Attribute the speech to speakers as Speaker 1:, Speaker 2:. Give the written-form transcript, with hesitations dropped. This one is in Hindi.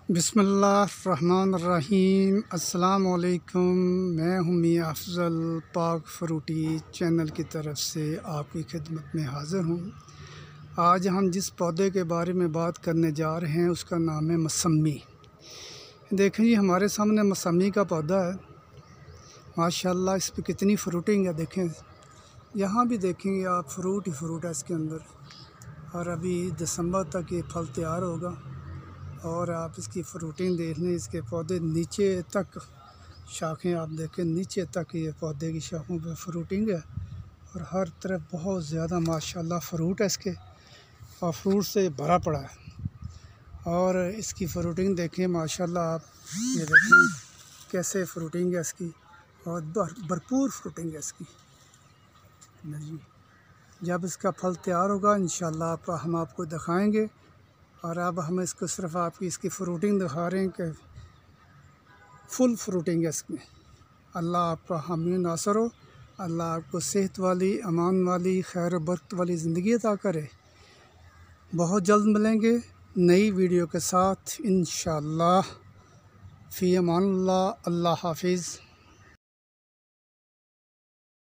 Speaker 1: बिस्मिल्लाहिर्रहमानिर्रहीम। अस्सलाम वालेकुम। मैं हूँ मियां अफज़ल पाक फ्रूटी चैनल की तरफ से आपकी खिदमत में हाज़िर हूँ। आज हम जिस पौधे के बारे में बात करने जा रहे हैं उसका नाम है मौसमी। देखें जी, हमारे सामने मौसमी का पौधा है। माशाल्लाह इस पर कितनी फ्रूटिंग है। देखें, यहाँ भी देखेंगे आप, फ्रूट ही फ्रूट है इसके अंदर। और अभी दिसंबर तक ये फल तैयार होगा। और आप इसकी फ्रूटिंग देख लें, इसके पौधे नीचे तक शाखें आप देखें, नीचे तक ये पौधे की शाखों पे फ्रूटिंग है। और हर तरफ बहुत ज़्यादा माशाल्लाह फ्रूट है इसके, और फ्रूट से भरा पड़ा है। और इसकी फ्रूटिंग देखें माशाल्लाह आप, ये देखें कैसे फ्रूटिंग है इसकी, और भरपूर फ्रूटिंग है इसकी जी। जब इसका फल तैयार होगा इंशाल्लाह हम आपको दिखाएंगे। और अब हम इसको सिर्फ आपकी इसकी फ्रूटिंग दिखा रहे हैं कि फुल फ्रूटिंग है इसमें। अल्लाह आपका हामी नासर हो। अल्लाह आपको सेहत वाली, अमान वाली, खैर बरकत वाली ज़िंदगी अता करे। बहुत जल्द मिलेंगे नई वीडियो के साथ इंशाअल्लाह। फ़ी अमानिल्लाह। अल्लाह हाफिज़।